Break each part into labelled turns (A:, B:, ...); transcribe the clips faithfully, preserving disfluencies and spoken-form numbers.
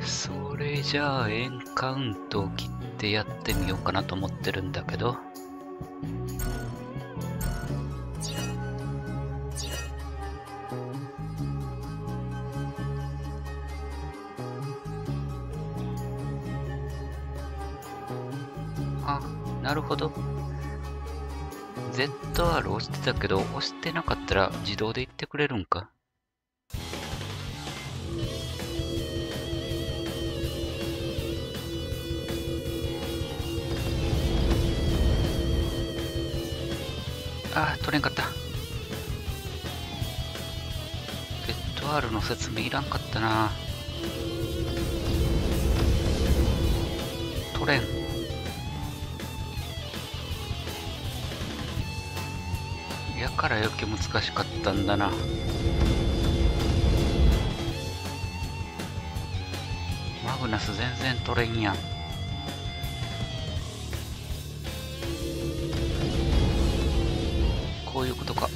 A: それじゃあエンカウントを切ってやってみようかなと思ってるんだけど。あ、なるほど。ゼットアール 押してたけど、押してなかったら自動で言ってくれるんか。あー、取れんかった。ゼットアール の説明いらんかったな。取れん。やから余計難しかったんだな。マグナス全然取れんやん。こういうことか。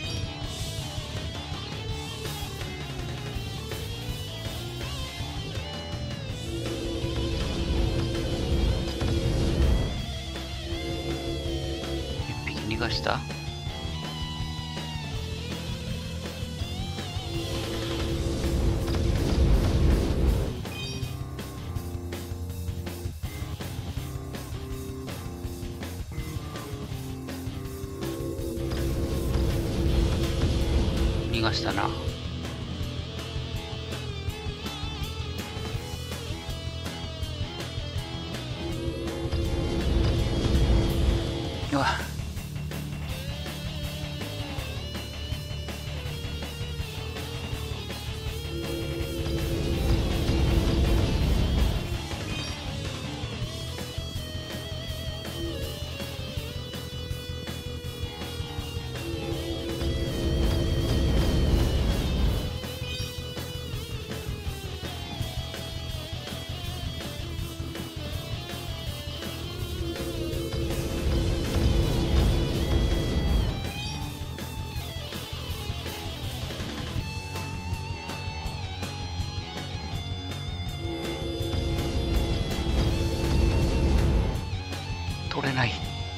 A: 一匹逃がした。逃がしたな。うわ。取れない。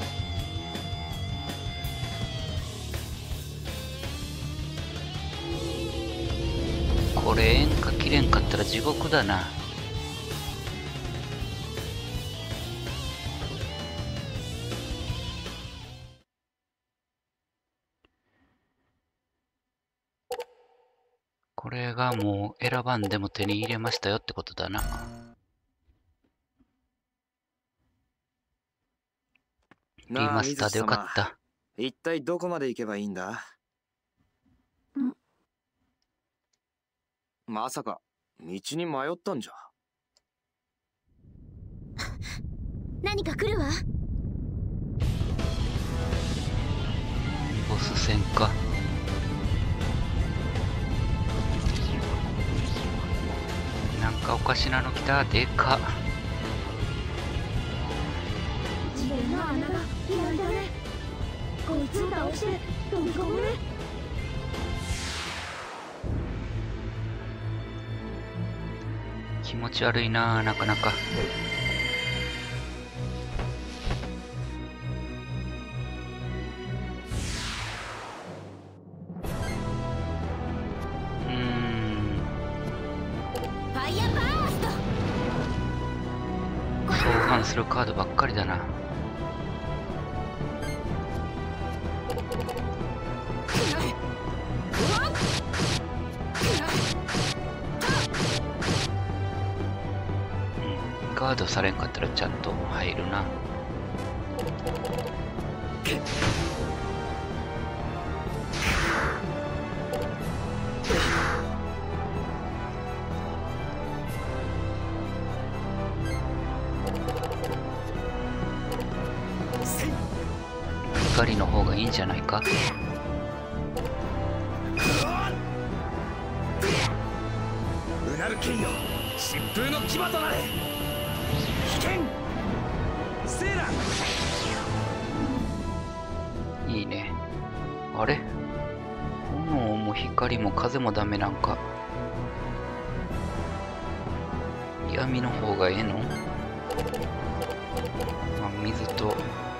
A: これ演歌切れんかったら地獄だな。これがもう選ばんでも手に入れましたよってことだな。リマスターでよかった。
B: 一体どこまで行けばいいんだ？
C: ん？
B: まさか道に迷ったんじゃ。
C: 何か来るわ。
A: ボス戦か。なんかおかしなの来た。でかっ。
C: 地面の穴が左だね。こいつを倒して飛び込むね。
A: 気持ち悪いな、なかなか。うーん。
C: ファイヤーバースト。
A: 相反するカードばっかりだな。ガードされんかったらちゃんと入るな。怒りの方がいいんじゃないか。
B: うなる剣よ、疾風の牙となれ。危険セーラー。
A: いいね。あれ、炎も光も風もダメなんか。 闇の方がええの？まあ、水と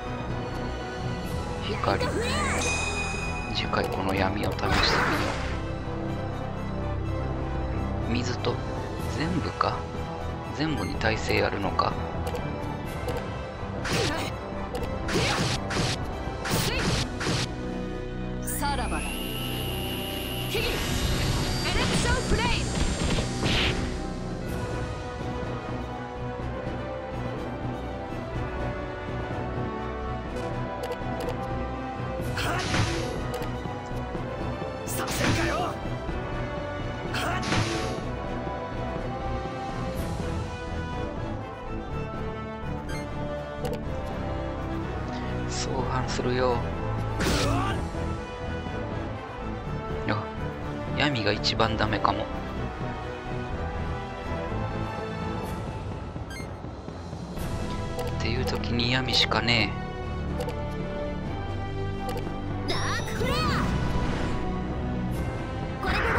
A: 光。次回この闇を試してみよう。水と全部か？全部に耐性あるのか？
D: さらばだ。ヒギエレクションフレイム。
B: させんかよ。はっ
A: 相反するよ。あ、闇が一番ダメかも。っていう時に闇しかね
C: ダークフレア。これでどう？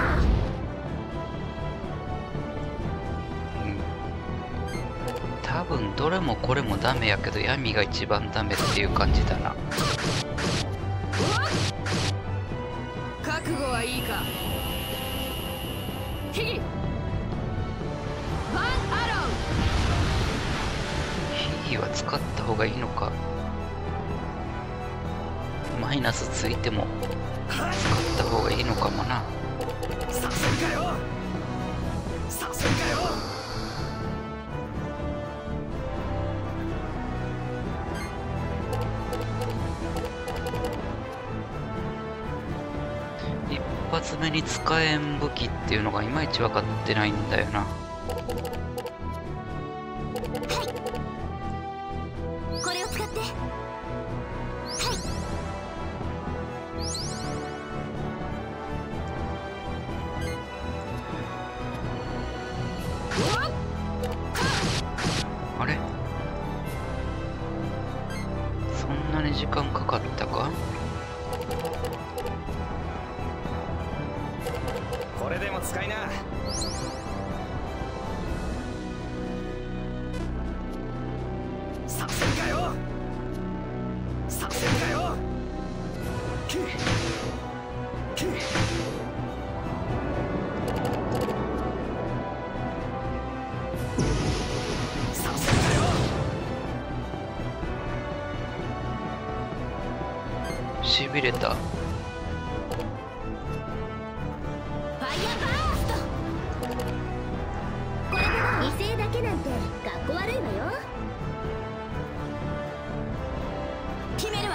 A: え。うん。多分どれもこれもダメやけど闇が一番ダメっていう感じだな。
D: 覚悟はいいか。ヒギワンアロ
A: ヒギは使った方がいいのか。マイナスついても使った方がいいのかもな。
B: させんかよ。させんかよ。
A: 一発目に使えん武器っていうのがいまいち分かってないんだよな。
C: これを使って。はい。
A: あれ、そんなに時間かかったか？
B: これでも使いな。させんかよ。させんかよ。キッキッさせんかよ。
A: しびれた。
C: ファイヤーバースト。これでどう？犠牲だけなんてかっこ悪いわよ。決めるわ。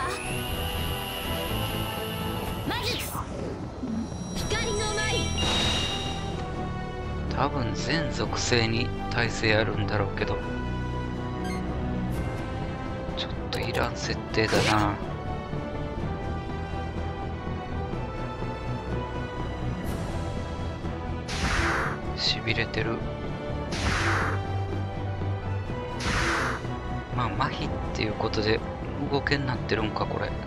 C: マジックス光の舞。
A: 多分全属性に耐性あるんだろうけど、ちょっといらん設定だな。しびれてる。まあ麻痺っていうことで動けになってるんかこれ。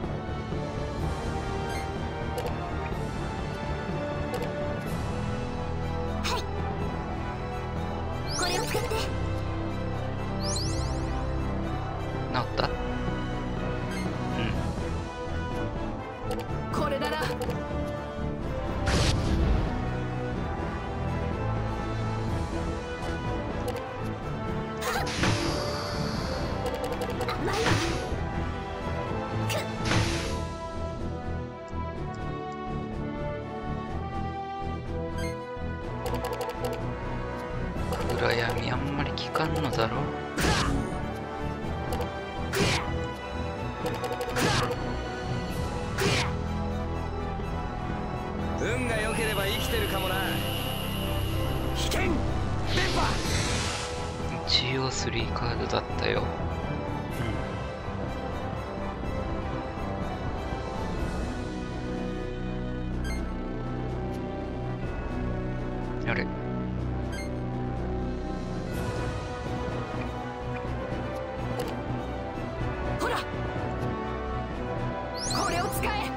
C: これを使って。
A: 治った？うん。
D: これだな。
C: 甘いわ。くっ。
A: 暗闇あんまり効かんのだろ。
B: 運が良ければ生きてるかもな。危険電波。
A: 一応スリーカードだったよ。うん。あれ、
D: ほらこれを使え。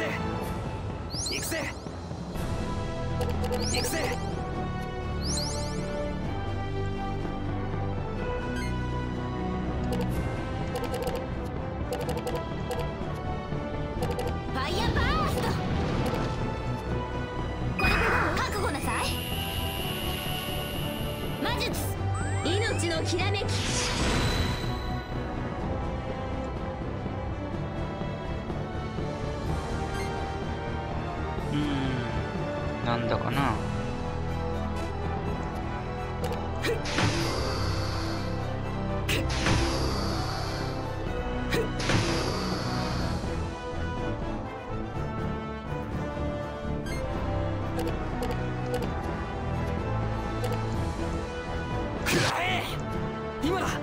B: ぜ行くぜ行くぜ。
D: ファイヤーバースト。これでどう？覚悟なさい。魔術命のひらめき。
A: うーん、なんだかな。
B: 今だ。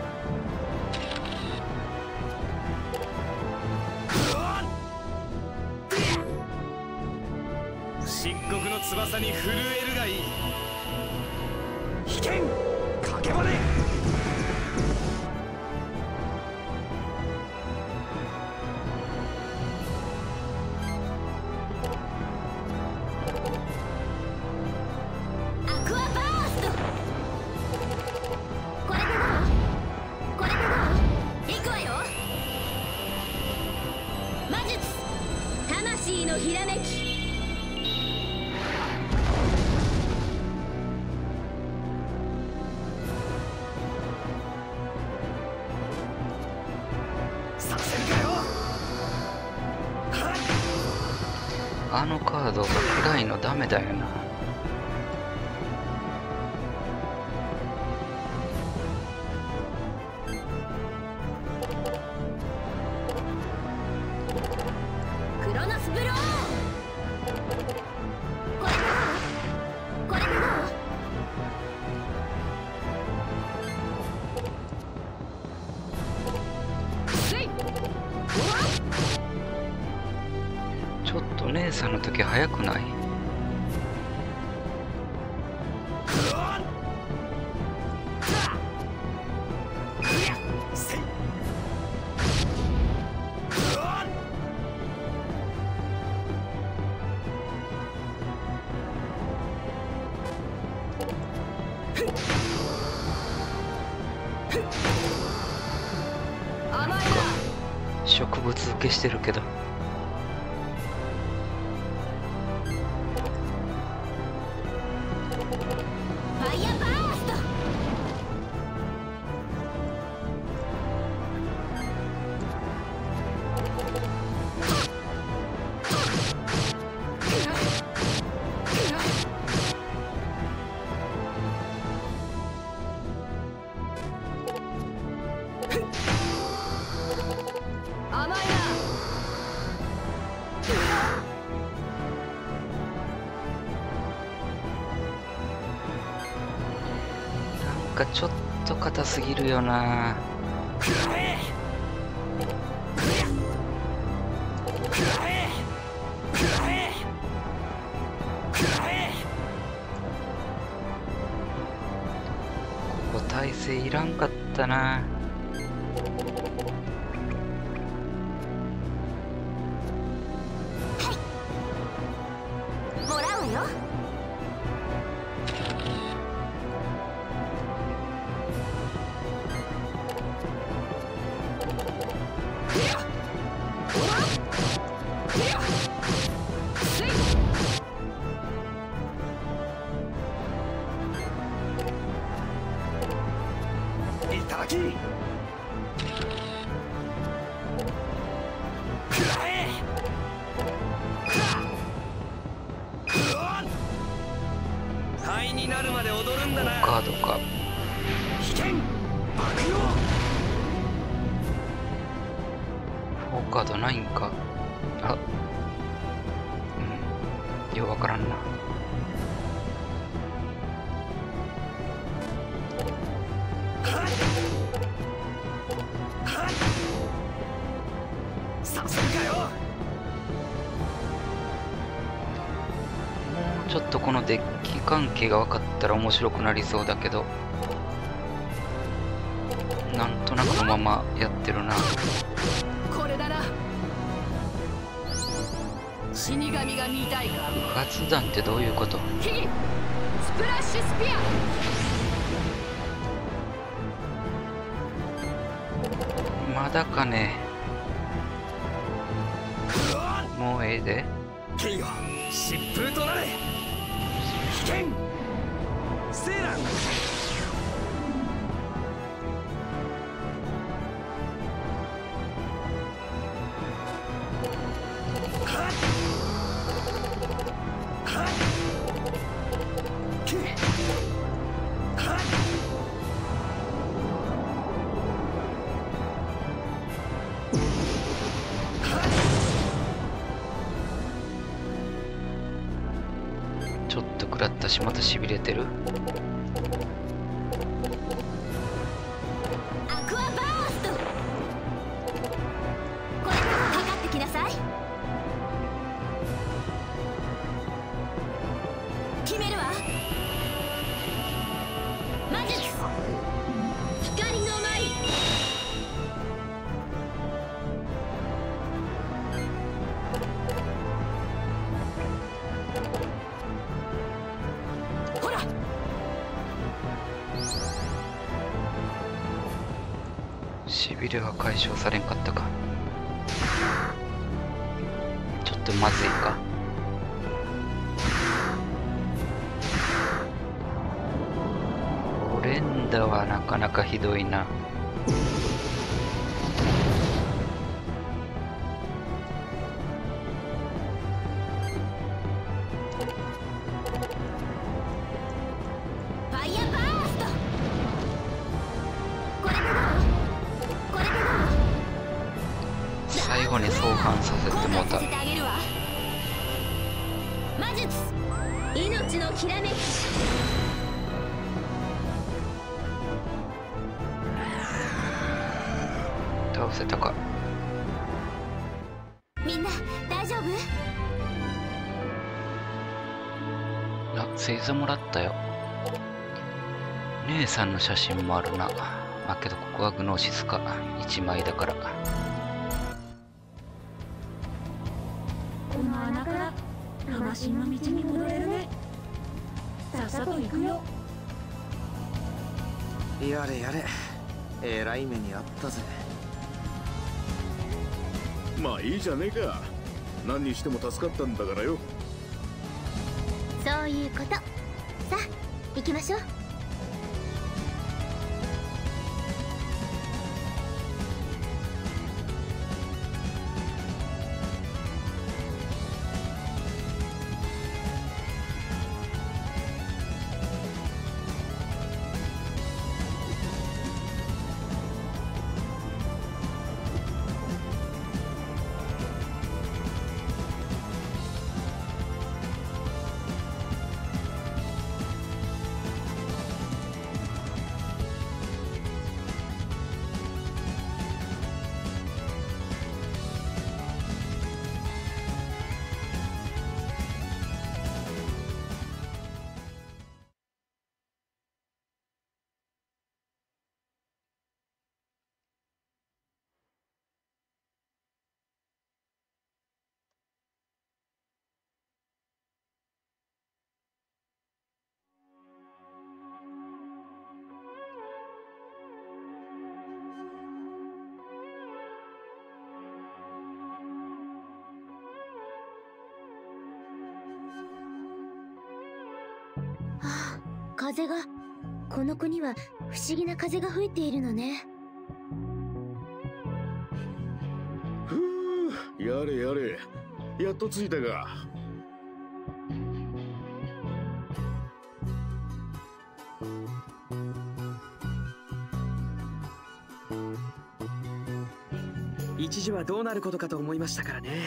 B: 漆黒の翼に震えるがいい。危険かけばね。
D: アクアバースト。これでどう？これでどう？行くわよ。魔術魂のひらめき。
B: させるかよ。
A: あのカードが暗いのダメだよな。
D: クロノスブロー。これでどう？これでどう？せい。
A: ちょっと姉さんの時早くない？
D: 甘いな。
A: 植物受けしてるけど。
D: ファイヤーバースト。甘いな。
A: なんかちょっと硬すぎるよな。ここ体勢いらんかったな。
D: もらうわよ。
B: いただき。灰になるまで踊るんだな。
A: カードか。
B: 危険悪用。
A: フォーカードないんか。あ、うん、ようわからんな。
B: させるかよ。
A: もうちょっとこのデッキ関係が分かったら面白くなりそうだけど、なんとなくのままやってるな。
D: これだな。 死神が見たいか。
A: 不発弾ってどういうこと？
D: ヒギ、スプラッシュスピア。
A: まだかね。もうええで。
B: ケイよ、疾風となれ。危険セーラン。
A: ちょっと食らったし、またしびれてる。
C: アクアバースト。これかかってきなさい。決めるわ。魔術光の舞。ほら、
A: しびれは解消されんかったか。ちょっとまずいか。オレンダはなかなかひどいな。
C: ファイヤーバースト。これでどう？これでどう？
A: 最後に相反させてもうた。
C: 後悔させてあげるわ。魔術命のきらめき。
A: 倒せたか。
C: みんな大丈夫？
A: いや、星座もらったよ。姉さんの写真もあるな。まあけどここはグノーシスか。いちまいだから。
C: この穴から魂の道に戻れるね。さっさと行くよ。
B: やれやれ、えらい目にあったぜ。
E: まあいいじゃねえか。何にしても助かったんだからよ。
C: そういうこと。さあ行きましょう。はあ、風が。この国は不思議な風が吹いているのね。
E: ふう、やれやれ、やっと着いたが。
B: 一時はどうなることかと思いましたからね。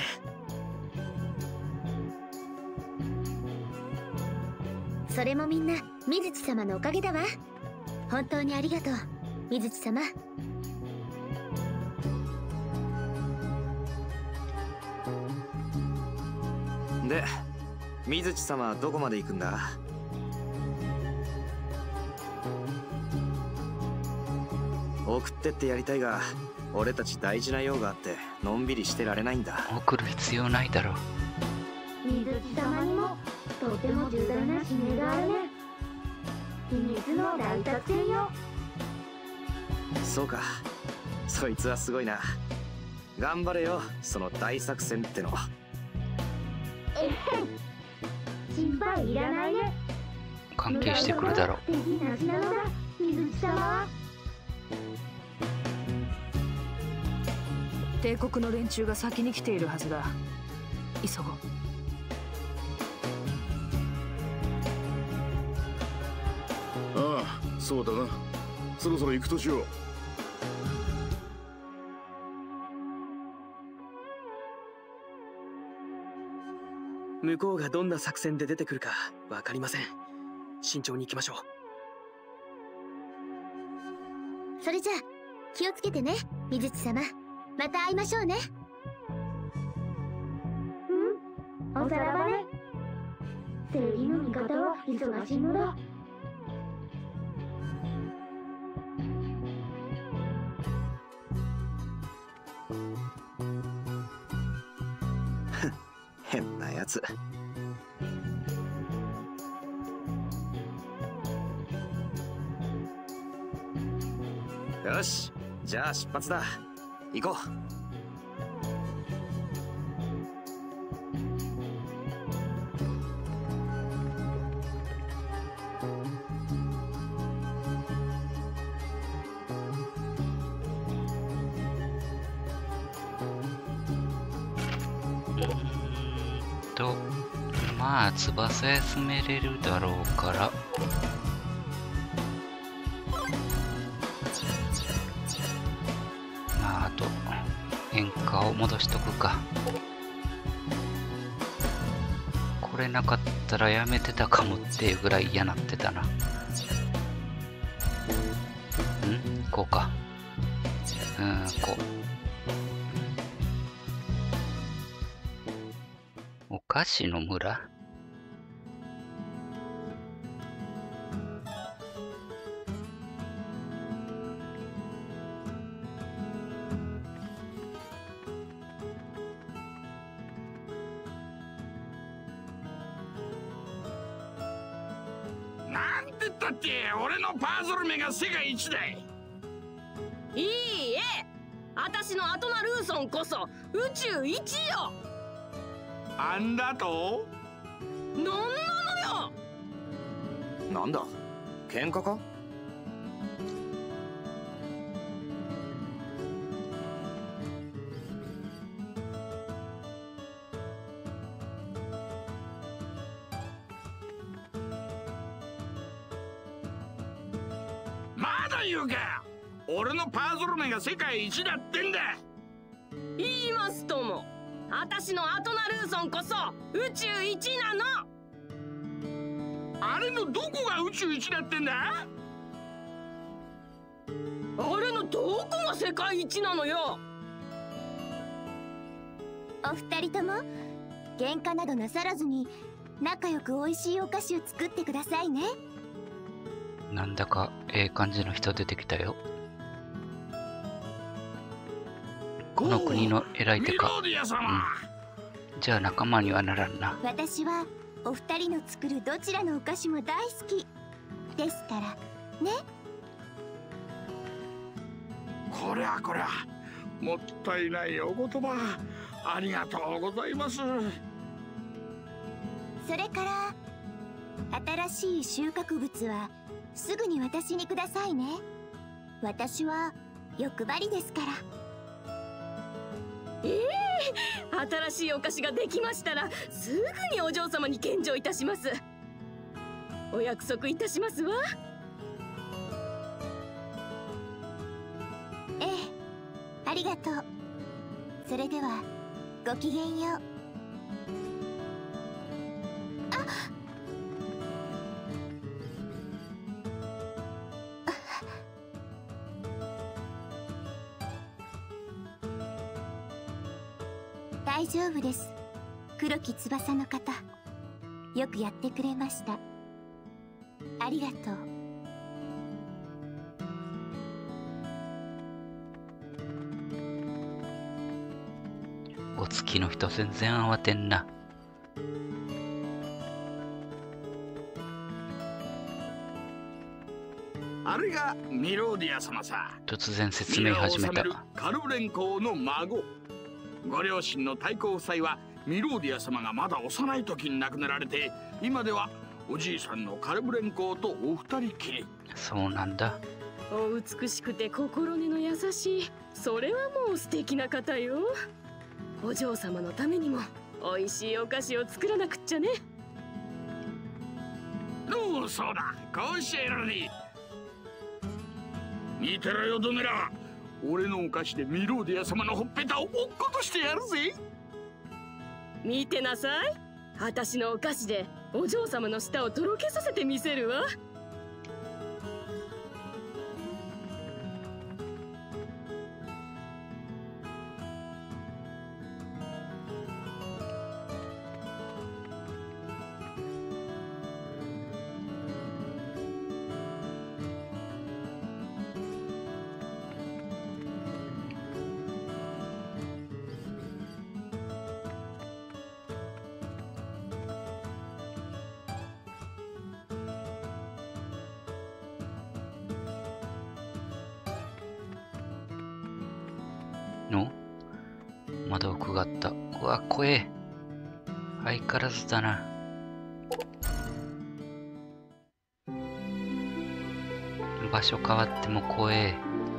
C: それもみんな水地様のおかげだわ。本当にありがとう、水地様。
B: で、水地様はどこまで行くんだ？送ってってやりたいが、俺たち大事な用があってのんびりしてられないんだ。
A: 送る必要ないだろう。
C: 水地様にもとても重大な使命があるね。秘密の大作戦よ。
B: そうか、そいつはすごいな。頑張れよ、その大作戦っての。
C: えっへん、心配いらないね。
A: 関係してくるだろう。
C: 敵なしなのだ、水地様は。
D: 帝国の連中が先に来ているはずだ。急ごう。
E: ああ、そうだな。そろそろ行くとしよう。
B: 向こうがどんな作戦で出てくるかわかりません。慎重に行きましょ
C: う。それじゃあ気をつけてね、水地様。また会いましょうね。うん、おさらばね。正義の味方は忙しいのだ。
B: 変なやつ。よし、じゃあ出発だ。行こう。
A: とまあ翼休めれるだろうから、まああと変化を戻しとくか。これなかったらやめてたかもっていうぐらい嫌なってたな。んこうか。うんこう。お菓子の村？
F: なんて言ったって俺のパズル目が世界一だい。
D: いいえ、私のアトナルーソンこそ宇宙一よ。
F: あんだと？
D: なんなのよ。
B: なんだ、喧嘩か？
F: まだ言うか。俺のパズル目が世界一だってんだ。
D: 言いますとも、私のアトナルーソンこそ宇宙一なの。
F: あれのどこが宇宙一だってんだ？
D: あれのどこが世界一なのよ。
C: お二人とも喧嘩などなさらずに仲良く美味しいお菓子を作ってくださいね。
A: なんだかええ感じの人出てきたよ。この国の偉い手か。うん、じゃあ仲間にはならんな。
C: 私はお二人の作るどちらのお菓子も大好きですからね。
F: こりゃこりゃ、もったいないお言葉ありがとうございます。
C: それから新しい収穫物はすぐに私にくださいね。私は欲張りですから。
D: ええー、新しいお菓子ができましたらすぐにお嬢様に献上いたします。お約束いたしますわ。
C: ええ、ありがとう。それではごきげんよう。大丈夫です。黒き翼の方、よくやってくれました。ありがとう。
A: お月の人全然慌てんな。
F: あれがミローディア様さ。
A: 突然説明始めた。
F: カルブレン公の孫。ご両親の太后夫妻はミローディア様がまだ幼い時に亡くなられて、今ではおじいさんのカルブレン公とお二人きり。
A: そうなんだ。
D: お美しくて心根の優しい、それはもう素敵な方よ。お嬢様のためにも美味しいお菓子を作らなくっちゃね。
F: おお、そうだ、こうしてやるに。見てろよドネラ、俺のお菓子でミローディア様のほっぺたを落っことしてやるぜ。
D: 見てなさい、私のお菓子でお嬢様の舌をとろけさせてみせるわ。
A: のまだ奥があった。うわ、怖え。相変わらずだな。場所変わっても怖え。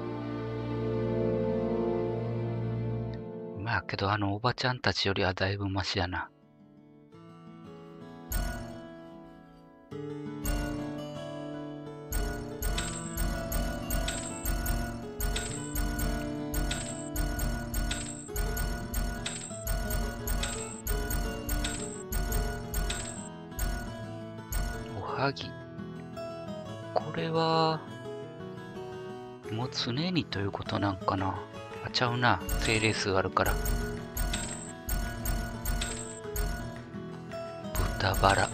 A: まあけどあのおばちゃんたちよりはだいぶマシやな。これはもう常にということなんかな。あ、ちゃうな、精霊数あるから。豚バラ、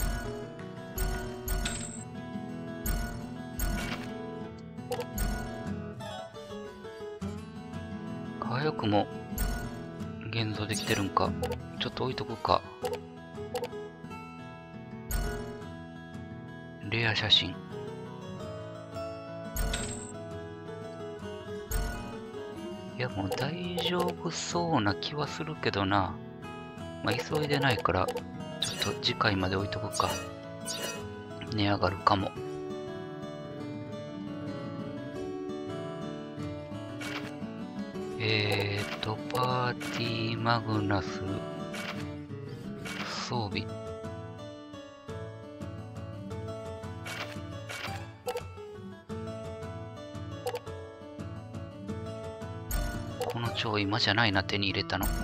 A: 火薬も現像できてるんか。ちょっと置いとくか。レア写真。いやもう大丈夫そうな気はするけどな。まあ急いでないからちょっと次回まで置いとくか。値上がるかも。えーとパーティーマグナス装備。この蝶今じゃないな、手に入れたの。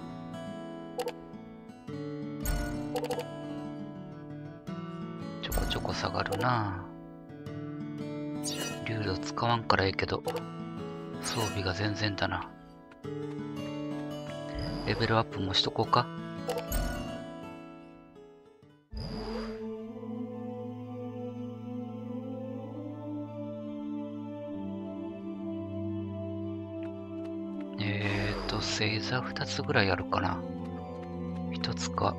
A: ちょこちょこ下がるな。竜度使わんからええけど装備が全然だな。レベルアップもしとこうか。星座ふたつぐらいあるかな。ひとつか。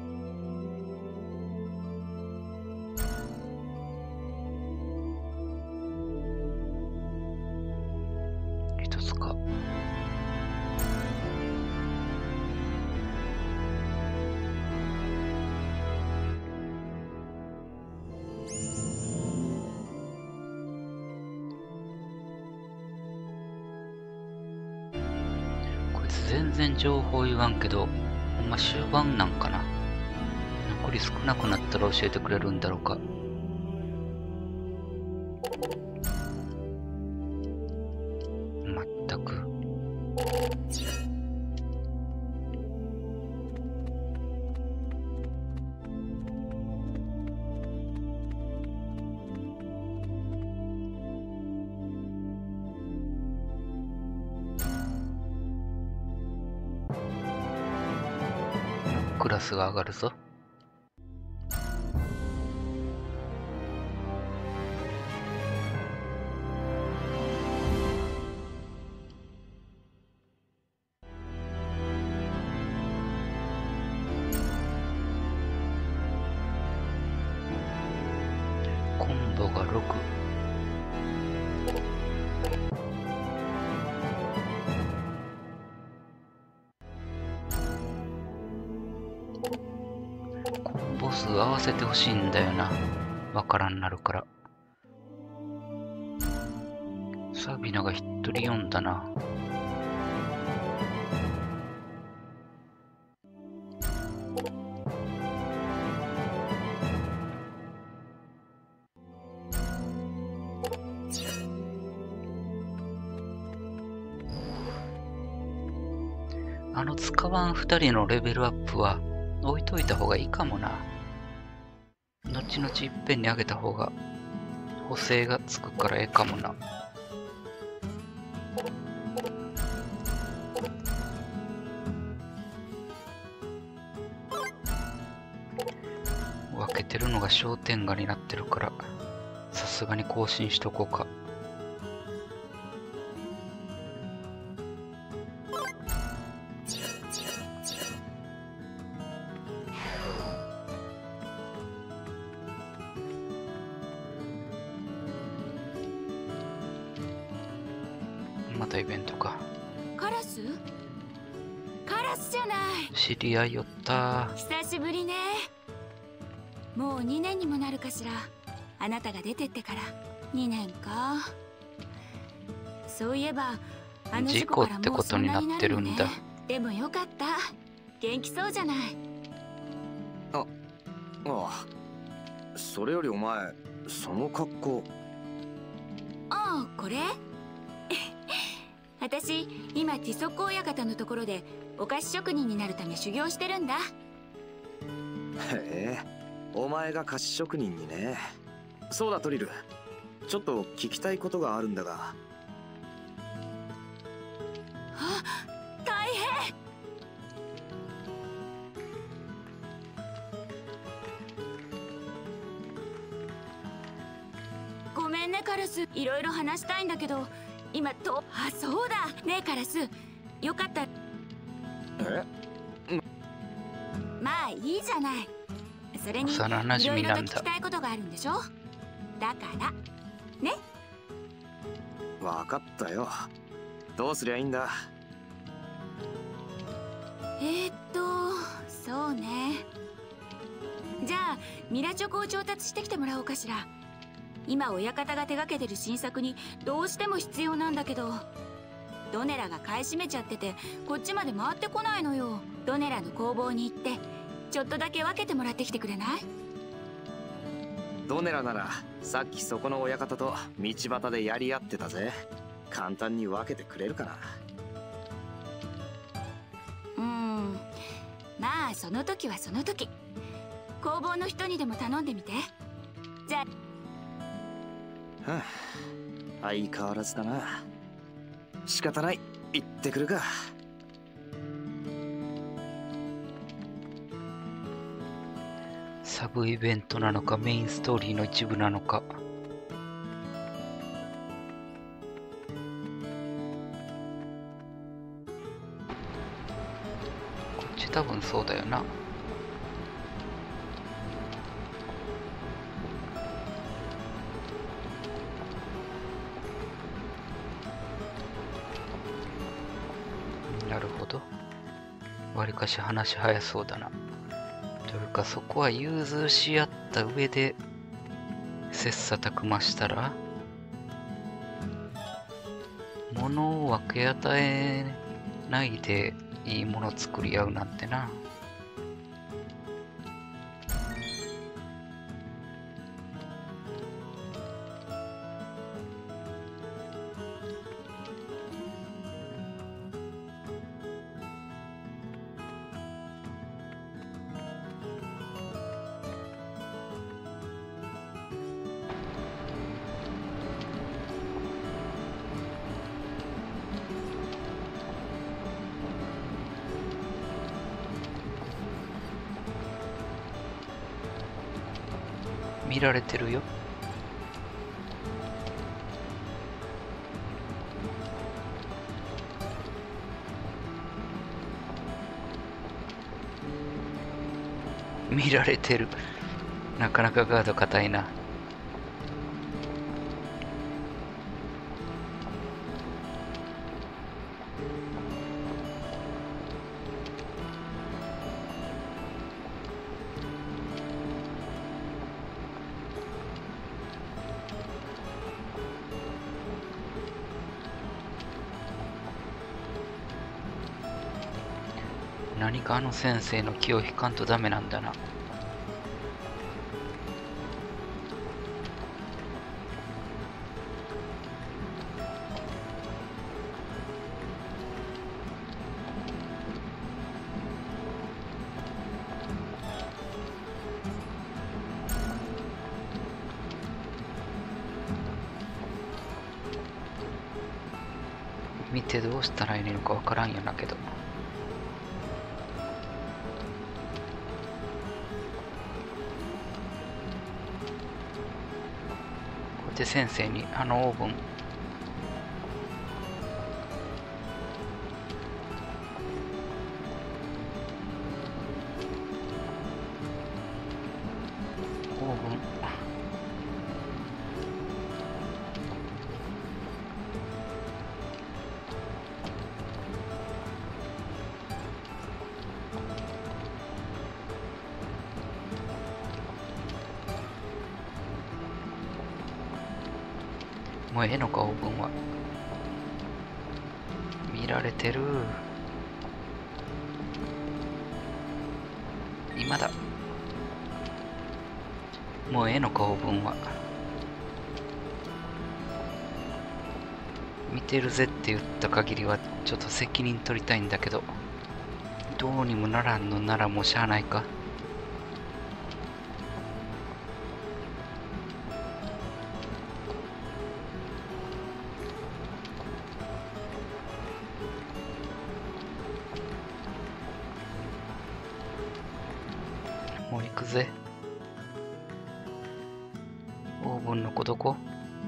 A: ひとつか。全然情報言わんけど、ほんま終盤なんかな。残り少なくなったら教えてくれるんだろうか。まったく。クラスが上がるぞ。コンボがろく。 ボス合わせてほしいんだよな。わからんなるから。サビナが一人読んだな。あの使わん二人のレベルアップは置いといた方がいいかもな。後々いっぺんに上げた方が補正がつくからええかもな。分けてるのが焦点画になってるから、さすがに更新しとこうか。またイベントか。
D: カラス？カラスじゃない。
A: 知り合いよった。
D: 久しぶりね。もうにねんにもなるかしら。あなたが出てってからにねんか。そういえばあの事故からもうそんなになるのね。でもよかった。元気そうじゃない。
B: あ、ああ。それよりお前、その格好。
D: ああ、これ？私今ティソコ親方のところでお菓子職人になるため修行してるんだ。
B: へえ、お前が菓子職人にね。そうだトリル、ちょっと聞きたいことがあるんだが。
D: あ、大変。ごめんねカラス、いろいろ話したいんだけど今と。あ、そうだねえカラス、よかったら。
B: え？
D: まあいいじゃない。それにいろいろと聞きたいことがあるんでしょ。だからね。
B: わかったよ。どうすりゃいいんだ。
D: えー、っとそうね。じゃあミラチョコを調達してきてもらおうかしら。今親方が手がけてる新作にどうしても必要なんだけど、ドネラが買い占めちゃっててこっちまで回ってこないのよ。ドネラの工房に行ってちょっとだけ分けてもらってきてくれない？
B: ドネラならさっきそこの親方と道端でやり合ってたぜ。簡単に分けてくれるかな。
D: うーん、まあその時はその時。工房の人にでも頼んでみて。じゃあ
B: はあ、相変わらずだな。仕方ない、行ってくるか。
A: サブイベントなのかメインストーリーの一部なのか。こっち多分そうだよな。なるほど。わりかし話早そうだな。というかそこは融通し合った上で切磋琢磨したら、物を分け与えないでいいものを作り合うなんてな。見られてるよ。見られてる。なかなかガード硬いな。 何かあの先生の気を引かんとダメなんだな。見てどうしたらいいのかわからんよなけど。小手先生にあのオーブンオーブンもうええのか、オーブンは。見られてる。今だ。もうええのか、オーブンは。見てるぜって言った限りはちょっと責任取りたいんだけど、どうにもならんのならもうしゃあないか。もう行くぜ。オーブンの子どこ？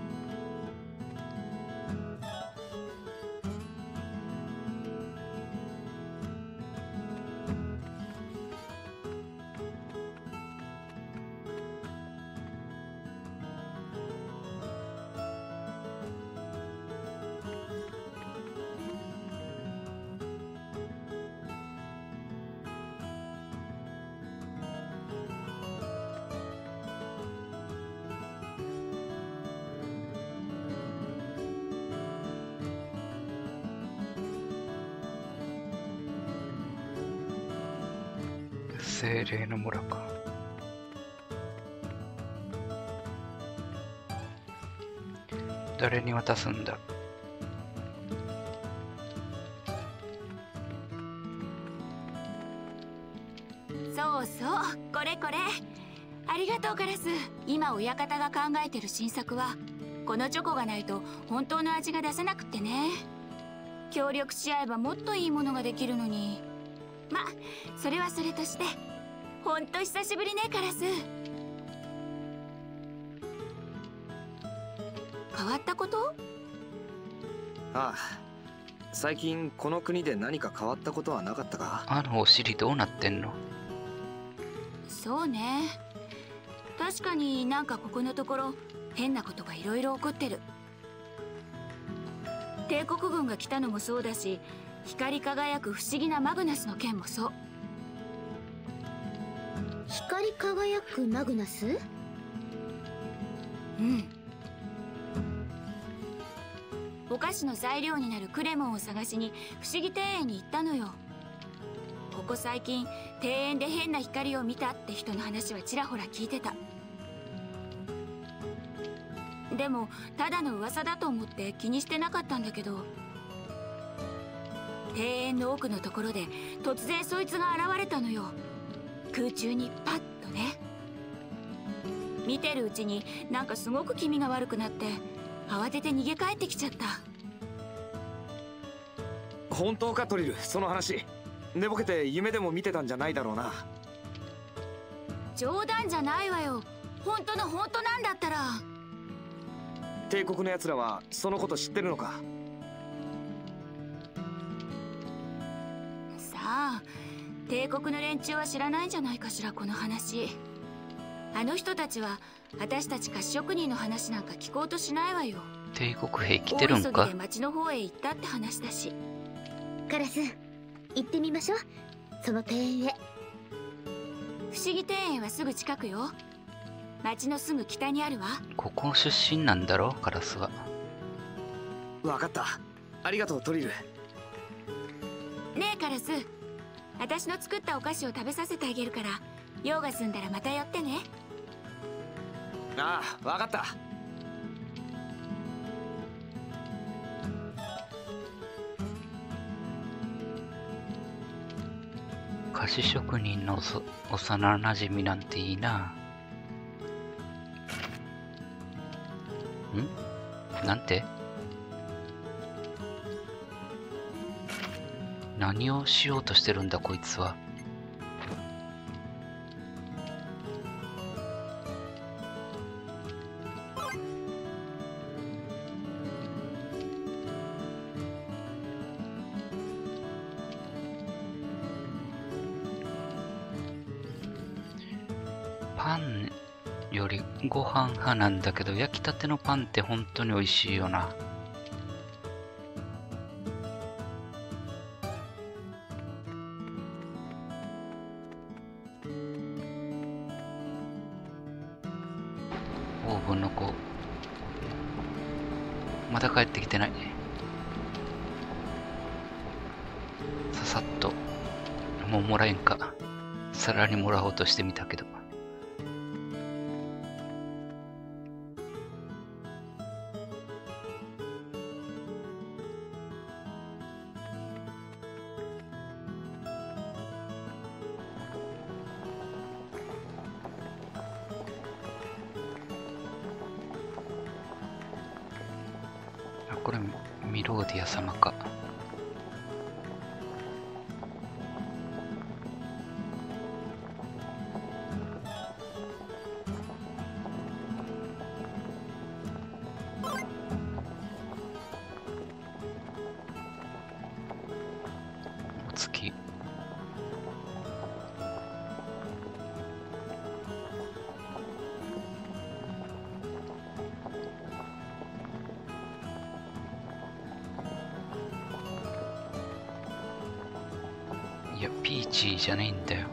A: 精霊の村か。誰に渡すんだ？
D: そうそう、これこれ。ありがとうカラス。今親方が考えてる新作はこのチョコがないと本当の味が出せなくってね。協力し合えばもっといいものができるのに。ま、それはそれとして、ほんと久しぶりねカラス。変わったこと？
B: ああ、最近この国で何か変わったことはなかったか？
A: あのお尻どうなってんの？
D: そうね、確かになんかここのところ変なことがいろいろ起こってる。帝国軍が来たのもそうだし、光り輝く不思議なマグナスの件もそう。
C: 光り輝くマグナス？
D: うん。お菓子の材料になるクレモンを探しに不思議庭園に行ったのよ。ここ最近庭園で変な光を見たって人の話はちらほら聞いてた。でもただの噂だと思って気にしてなかったんだけど、庭園の奥のところで突然そいつが現れたのよ。空中にパッとね。見てるうちになんかすごく気味が悪くなって慌てて逃げ帰ってきちゃった。
B: 本当かトリル、その話。寝ぼけて夢でも見てたんじゃないだろうな。
D: 冗談じゃないわよ。本当の本当なんだったら。
B: 帝国のやつらはそのこと知ってるのか？
D: さあ、帝国の連中は知らないんじゃないかしらこの話。あの人たちは私たち菓子職人の話なんか聞こうとしないわよ。
A: 帝国兵来てるんか？
D: 大急ぎで町の方へ行ったって話だし。
C: カラス、行ってみましょう。その庭園へ。
D: 不思議庭園はすぐ近くよ。町のすぐ北にあるわ。
A: ここ出身なんだろカラスは。
B: わかった。ありがとうトリル。
D: ねえカラス、 私の作ったお菓子を食べさせてあげるから、用が済んだらまた寄ってね。
B: ああ、わかった。
A: 菓子職人のそ幼なじみなんていいな。ん？なんて？何をしようとしてるんだこいつは。パンよりご飯派なんだけど、焼きたてのパンって本当に美味しいよな。オーブンの子まだ帰ってきてない。ささっともうもらえんか。さらにもらおうとしてみたけど。これミローディア様か。お月。いや、ピーチーじゃないんだよ。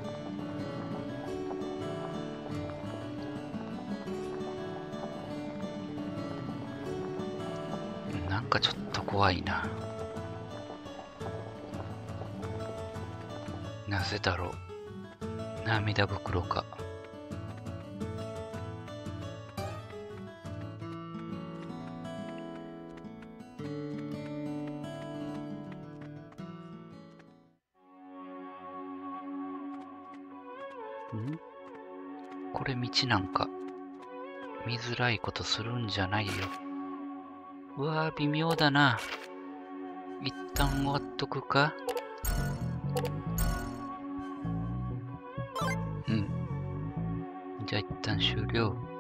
A: なんかちょっと怖いな。なぜだろう。涙袋か。ん？これ道なんか見づらいことするんじゃないよ。うわー微妙だな。一旦終わっとくか。うん。じゃあ一旦終了。